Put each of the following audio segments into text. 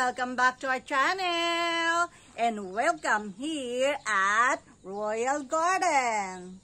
welcome back to our channel and welcome here at Royal Garden.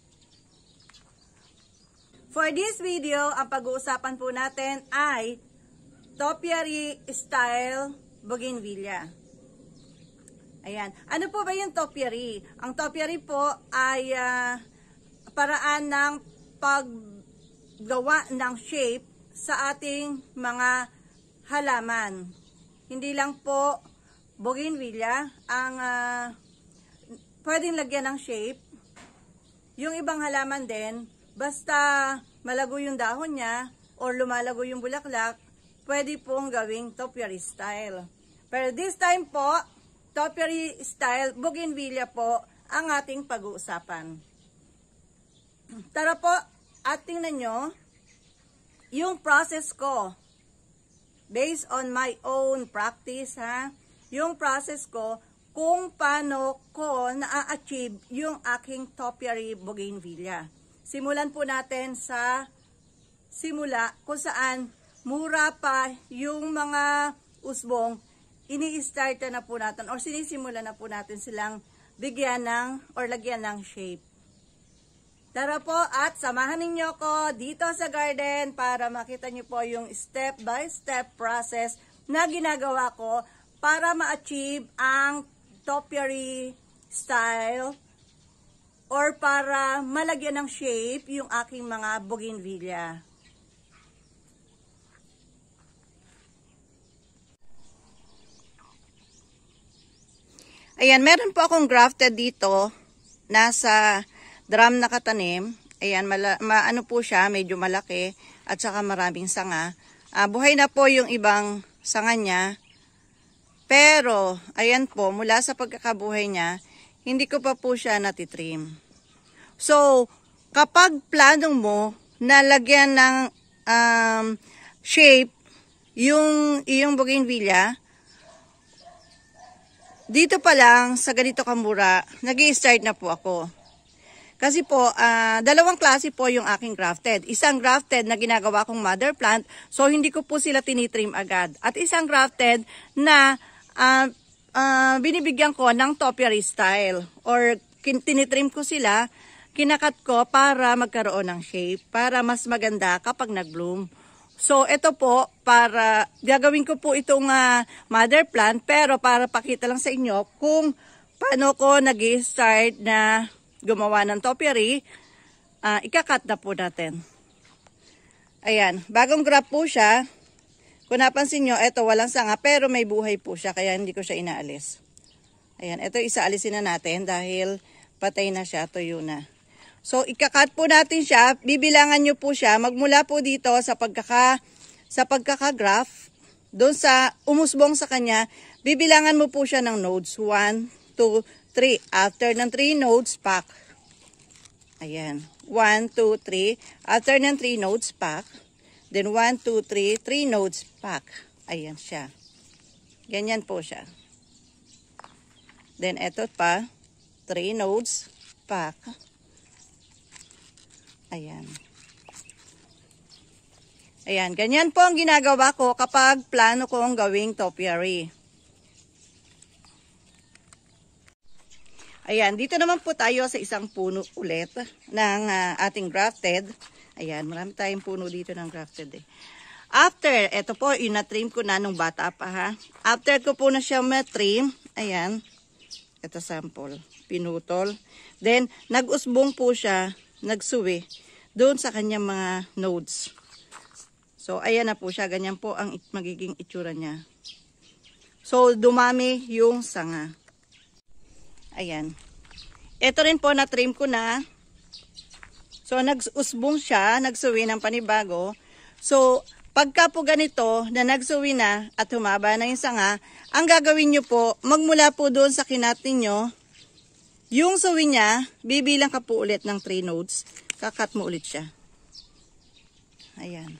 For this video, ang pag-uusapan po natin ay topiary style bougainvillea. Ayan. Ano po ba yung topiary? Ang topiary po ay paraan ng paggawa ng shape sa ating mga halaman. Hindi lang po bougainvillea ang pwedeng lagyan ng shape. Yung ibang halaman din, basta malago yung dahon niya or lumalago yung bulaklak, pwede pong gawing topiary style. Pero this time po, topiary style bougainvillea po ang ating pag-uusapan. Tara po at tingnan nyo yung process ko. Based on my own practice, yung process ko kung paano ko na-achieve yung aking topiary bougainvillea. Simulan po natin sa simula kung saan mura pa yung mga usbong, ini-start na po natin or sinisimula na po natin silang bigyan ng or lagyan ng shape. Tara po at samahan ninyo ko dito sa garden para makita nyo po yung step by step process na ginagawa ko para ma-achieve ang topiary style or para malagyan ng shape yung aking mga bougainvillea. Ayan, meron po akong grafted dito, nasa drum nakatanim. Ayan, ano po siya, medyo malaki at saka maraming sanga. Buhay na po yung ibang sanga niya. Pero, ayan po, mula sa pagkakabuhay niya, hindi ko pa po siya natitrim. So, kapag plano mo na lagyan ng shape yung iyong bougainvillea, dito pa lang, sa ganito kamura, nag-i-start na po ako. Kasi po, dalawang klase po yung aking grafted. Isang grafted na ginagawa kong mother plant, so hindi ko po sila tinitrim agad. At isang grafted na binibigyan ko ng topiary style. Or tinitrim ko sila, kinakat ko para magkaroon ng shape, para mas maganda kapag nag-bloom. So, ito po, para gagawin ko po itong mother plant, pero para pakita lang sa inyo kung paano ko nag-start na gumawa ng topiary, ikakat na po natin. Ayan, bagong graft po siya. Kung napansin nyo, ito walang sanga, pero may buhay po siya, kaya hindi ko siya inaalis. Ayan, ito isaalisin na natin dahil patay na siya, tuyo na. So, ikakat po natin siya, bibilangan nyo po siya, magmula po dito sa pagkaka-graph, doon sa umusbong sa kanya, bibilangan mo po siya ng nodes, 1, 2, 3. After ng 3 nodes, pack. Ayan. 1, 2, 3. After ng 3 nodes, pack. Then 1, 2, 3. 3 nodes, pack. Ayan siya. Ganyan po siya. Then eto pa. 3 nodes, pack. Ayan. Ayan. Ganyan po ang ginagawa ko kapag plano kong gawing topiary. Ayan, dito naman po tayo sa isang puno ulit ng ating grafted. Ayan, marami tayong puno dito ng grafted eh. After, eto po, inatrim ko na nung bata pa ha. After ko po na siya matrim, ayan, eto sample, pinutol. Then, nag-usbong po siya, nagsuwi, doon sa kanyang mga nodes. So, ayan na po siya, ganyan po ang magiging itsura niya. So, dumami yung sanga. Ayan. Ito rin po na-trim ko na. So, nag-usbong siya, nagsuwi ng panibago. So, pagka po ganito na nagsuwi na at humaba na yung sanga, ang gagawin nyo po, magmula po doon sa kinat ninyo, yung suwi niya, bibilang ka po ulit ng 3 nodes. Kakat mo ulit siya. Ayan.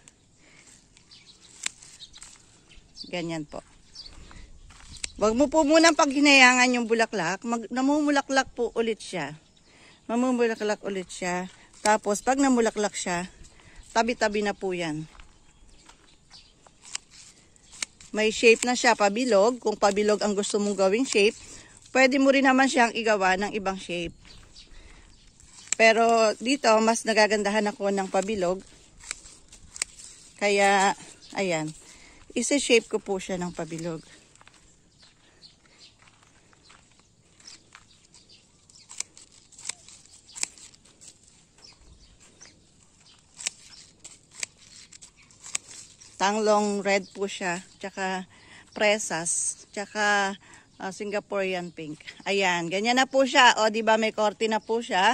Ganyan po. Wag mo po munang paghinayangan yung bulaklak. Namumulaklak po ulit siya. Mamumulaklak ulit siya. Tapos, pag namulaklak siya, tabi-tabi na po yan. may shape na siya pabilog. Kung pabilog ang gusto mong gawing shape, pwede mo rin naman siyang igawa ng ibang shape. Pero dito, mas nagagandahan ako ng pabilog. Kaya, ayan. Isi-shape ko po siya ng pabilog. Tanglong red po siya, tsaka presas, tsaka Singaporean pink. Ayan, ganyan na po siya. O, di ba may korte na po siya?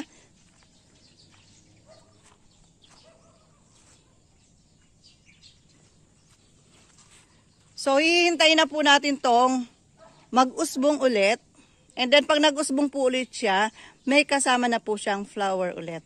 So, hihintayin na po natin tong mag-usbong ulit. And then, pag nag-usbong po ulit siya, may kasama na po siyang flower ulit.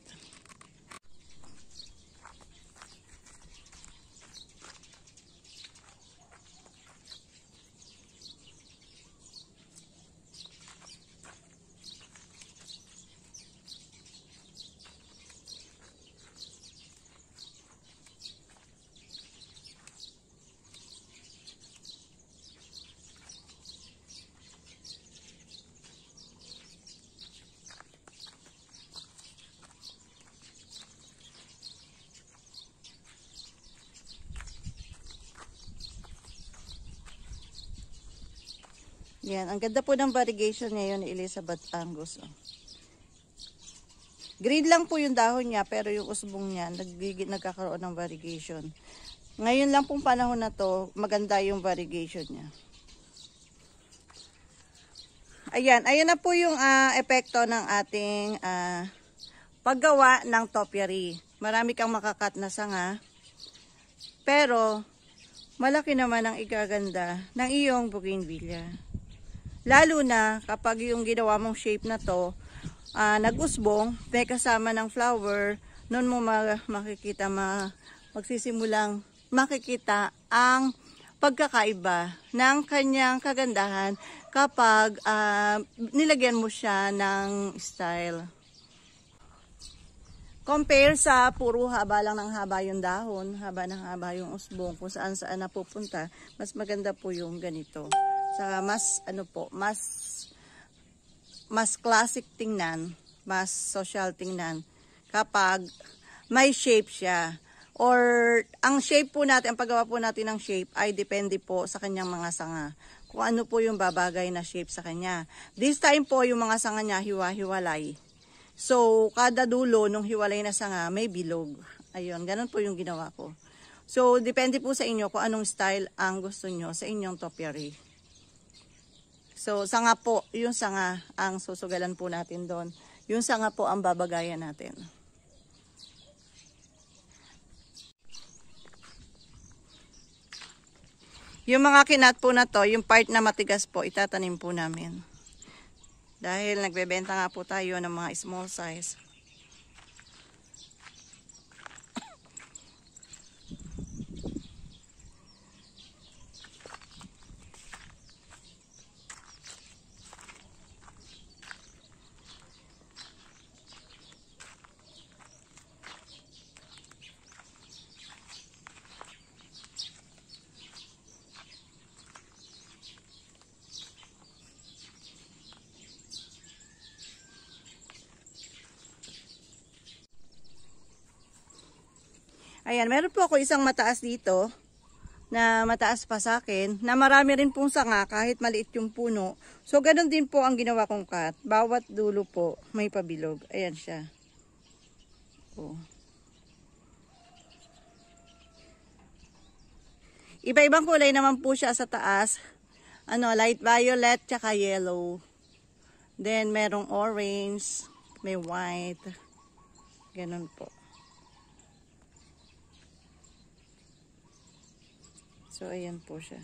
Yan, ang ganda po ng variegation niya yun, Elizabeth Angus. Oh. Green lang po yung dahon niya, pero yung usbong niya, nagkakaroon ng variegation. Ngayon lang pong panahon na to, maganda yung variegation niya. Ayan, ayan na po yung epekto ng ating paggawa ng topiary. Marami kang makakat na sanga, pero malaki naman ang igaganda ng iyong bougainvillea. Lalo na kapag yung ginawa mong shape na to, nag-usbong, may kasama ng flower, noon mo makikita, magsisimulang makikita ang pagkakaiba ng kanyang kagandahan kapag nilagyan mo siya ng style. Compare sa puro haba lang ng haba yung dahon, haba ng haba yung usbong, kung saan saan napupunta, mas maganda po yung ganito. Saka mas mas classic tingnan, mas social tingnan kapag may shape siya. Or ang shape po natin, ang paggawa po natin ng shape ay depende po sa kanyang mga sanga. Kung ano po yung babagay na shape sa kanya. This time po yung mga sanga niya hiwa-hiwalay. So kada dulo ng hiwalay na sanga may bilog. Ayun, ganun po yung ginawa ko. So depende po sa inyo kung anong style ang gusto nyo sa inyong topiary. So, sanga po, yung sanga ang susugalan po natin doon. Yung sanga po ang babagayan natin. Yung mga kinat po na to, yung part na matigas po, itatanim po namin. Dahil nagbebenta nga po tayo ng mga small size. Ayan, meron po ako isang mataas dito na mataas pa sa akin na marami rin pong sanga kahit maliit yung puno. So, ganun din po ang ginawa kong cut. Bawat dulo po may pabilog. Ayan siya. Oh. Iba-ibang kulay naman po siya sa taas. Light violet tsaka yellow. Then, merong orange, may white. Ganun po. So, ayan po siya.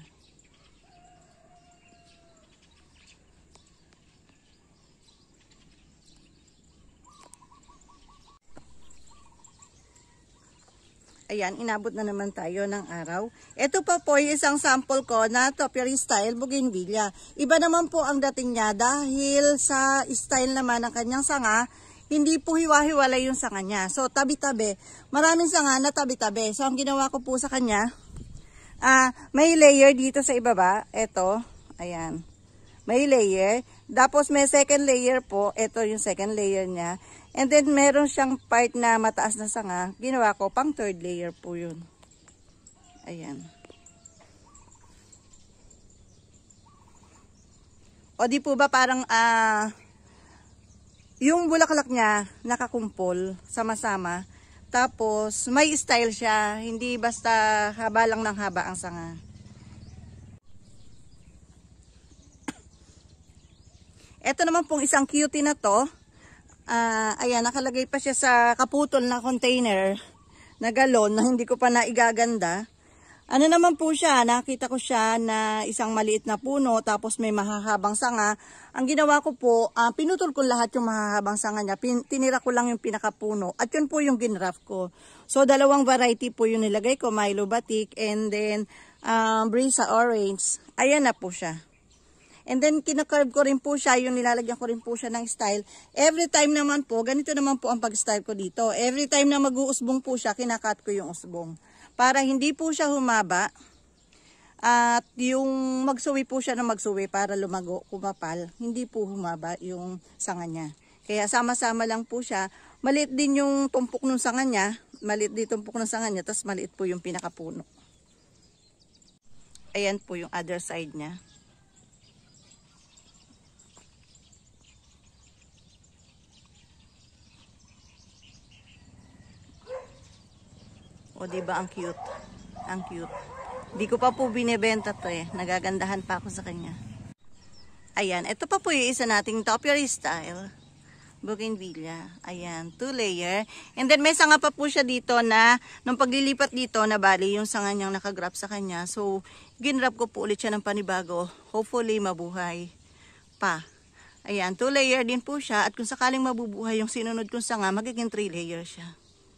Ayan, inabot na naman tayo ng araw. Ito pa po yung isang sample ko na topiary style bougainvillea. Iba naman po ang dating niya dahil sa style naman ng kanyang sanga, hindi po hiwa-hiwalay yung sanga niya. So, tabi-tabi. Maraming sanga na tabi-tabi. So, ang ginawa ko po sa kanya, May layer dito sa ibaba. Ito. Ayan. May layer. Tapos may second layer po. Ito yung second layer niya. And then meron siyang part na mataas na sanga. Ginawa ko pang third layer po yun. Ayan. O di po ba parang yung bulaklak niya nakakumpol sama-sama. Tapos may style siya. Hindi basta haba lang ng haba ang sanga. Ito naman pong isang cutie na to. Ayan, nakalagay pa siya sa kaputol na container na galon na hindi ko pa naigaganda. Ano naman po siya, nakita ko siya na isang maliit na puno tapos may mahahabang sanga. Ang ginawa ko po, pinutol ko lahat yung mahahabang sanga niya. Tinira ko lang yung pinakapuno at yun po yung ginraft ko. So dalawang variety po yung nilagay ko, Milo Batik and then Brisa Orange. Ayan na po siya. And then, kinakarve ko rin po siya, yung nilalagyan ko rin po siya ng style. Every time naman po, ganito naman po ang pag-style ko dito. Every time na mag-uusbong po siya, kinakat ko yung usbong. Para hindi po siya humaba. At yung magsuwi po siya na magsuwi para lumago, kumapal. Hindi po humaba yung sanga niya. Kaya sama-sama lang po siya. Maliit din yung tumpok ng sanga niya. Maliit din tumpok ng sanga niya, tapos maliit po yung pinakapuno. Ayan po yung other side niya. O diba ang cute? Ang cute. Di ko pa po binebenta to eh. Nagagandahan pa ako sa kanya. Ayan, ito pa po yung isa nating topiary style bougainvillea. Ayan, 2 layer. And then may sanga pa po siya dito na nung paglilipat dito na bali yung sanga niyang nakagrap sa kanya. So, ginrap ko po ulit siya ng panibago. Hopefully mabuhay pa. Ayan, 2 layer din po siya at kung sakaling mabubuhay yung sinunod kong sanga, magiging 3 layer siya.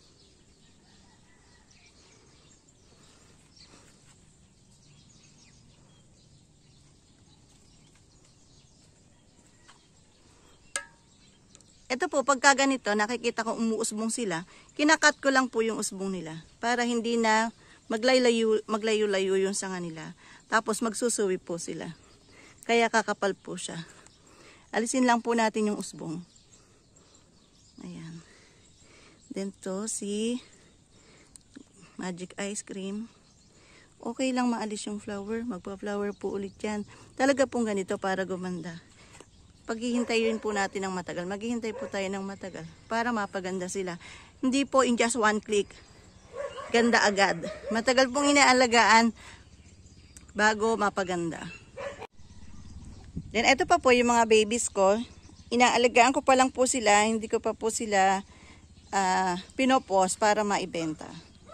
Ito po, pagka ganito, nakikita ko umuusbong sila, kinakat ko lang po yung usbong nila para hindi na maglayo-layo yung sanga nila. Tapos magsusuwi po sila. Kaya kakapal po siya. Alisin lang po natin yung usbong. Ayan. Then to, si magic ice cream. Okay lang maalis yung flower. Magpa-flower po ulit yan. Talaga pong ganito para gumanda. Paghihintayin po natin ng matagal. Maghihintay po tayo ng matagal para mapaganda sila. Hindi po in just one click. Ganda agad. Matagal pong inaalagaan bago mapaganda. Then ito pa po yung mga babies ko. Inaalagaan ko pa lang po sila. Hindi ko pa po sila pinopos para maibenta.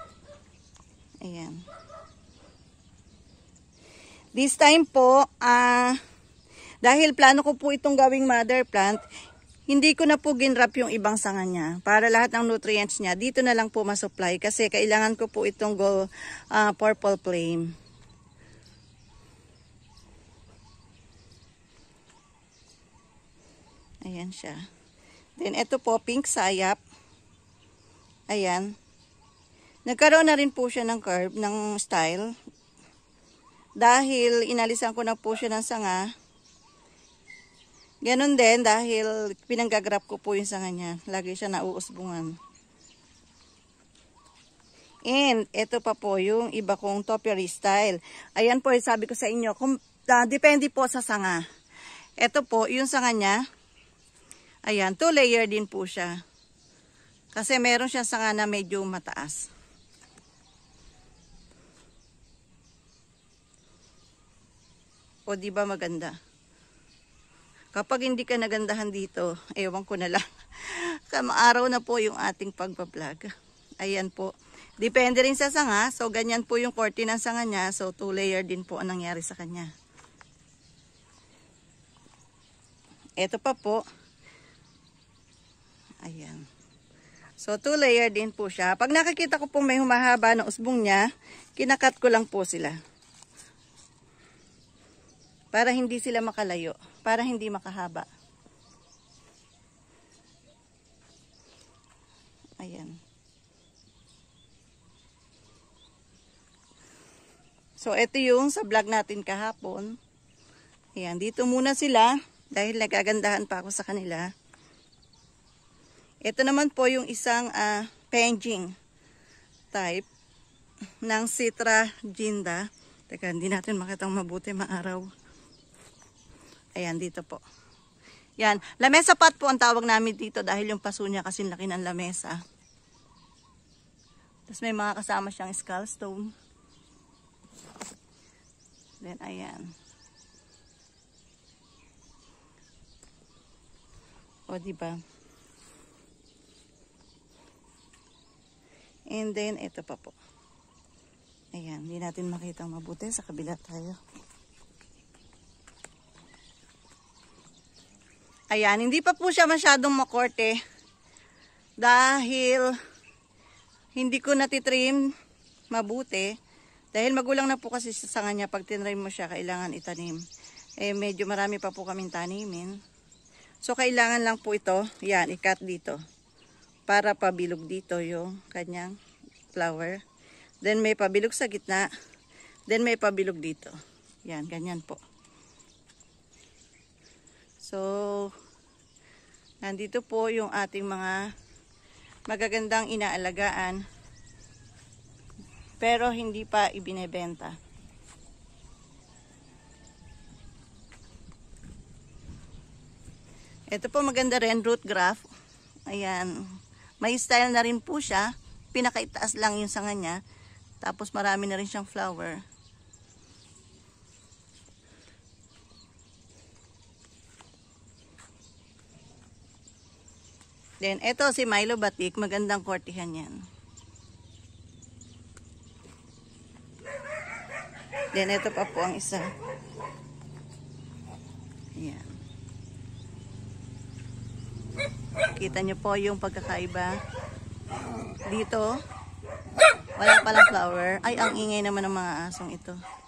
Ayan. This time po, dahil plano ko po itong gawing mother plant, hindi ko na po ginrap yung ibang sanga niya. Para lahat ng nutrients niya, dito na lang po masupply. Kasi kailangan ko po itong purple flame. Ayan siya. Then ito po, pink sayap. Ayan. Nagkaroon na rin po siya ng curve, ng style. Dahil inalisan ko na po siya ng sanga. Ganon din dahil pinanggagrap ko po yung sanga niya. Lagi siya nauusbungan. And ito pa po yung iba kong topiary style. Ayan po, sabi ko sa inyo, depende po sa sanga. Ito po, yung sanga niya. Ayan, 2 layer din po siya. Kasi meron siya sanga na medyo mataas. O di ba maganda? Kapag hindi ka nagandahan dito, ewan ko na lang. Araw na po yung ating pagpa-vlog. Ayan po. Depende rin sa sanga. So, ganyan po yung korte ng sanga niya. So, 2 layer din po ang nangyari sa kanya. Ito pa po. Ayan. So, 2 layer din po siya. Pag nakikita ko po may humahaba na usbong niya, kinakat ko lang po sila. Para hindi sila makalayo. Para hindi makahaba. Ayan. So, ito yung sa vlog natin kahapon. Ayan, dito muna sila dahil nagagandahan pa ako sa kanila. Ito naman po yung isang penging type ng Citra ginda. Teka, hindi natin makitang mabuti maaraw. Ayan, dito po. Yan, lamesa pot po ang tawag namin dito dahil yung paso niya kasi laki ng lamesa. Tapos may mga kasama siyang skull stone. Then, ayan. O, diba? And then, ito pa po. Ayan, hindi natin makita mabuti. Sa kabila tayo. Ayan, hindi pa po siya masyadong makorte dahil hindi ko natitrim mabuti. Dahil magulang na po kasi sa kanya, pag tinrim mo siya, kailangan itanim. Eh, medyo marami pa po kaming tanimin. So, kailangan lang po ito, yan, i-cut dito. Para pabilog dito yung kanyang flower. Then, may pabilog sa gitna. Then, may pabilog dito. Yan, ganyan po. So, nandito po yung ating mga magagandang inaalagaan. Pero hindi pa ibinebenta. Ito po maganda rin, root graft. Ayan. May style na rin po siya. Pinakaitaas lang yung sanga niya. Tapos marami na rin siyang flower. Then, ito si Milo Batik. Magandang kortihan yan. Then, ito pa po ang isa. Ayan. Kita nyo po yung pagkakaiba. Dito, wala palang flower. Ay, ang ingay naman ng mga asong ito.